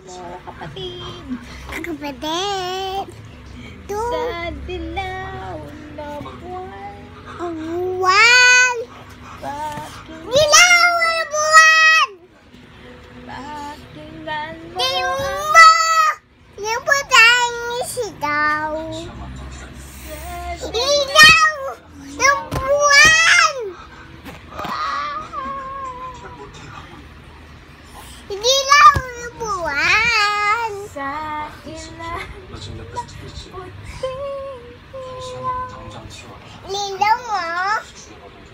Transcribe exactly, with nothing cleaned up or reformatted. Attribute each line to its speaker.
Speaker 1: mo, kapatid.
Speaker 2: Kapatid.
Speaker 1: Sa dilaw na buwan.
Speaker 2: Buwan.
Speaker 1: Bakit
Speaker 2: Dilaw na buwan.
Speaker 1: pakinggan mo
Speaker 2: Tingnan mo. Yung po tayong sigaw. Dilaw ng buwan. Dilaw ng buwan.
Speaker 1: sa ilan puting
Speaker 2: Lilaw mo.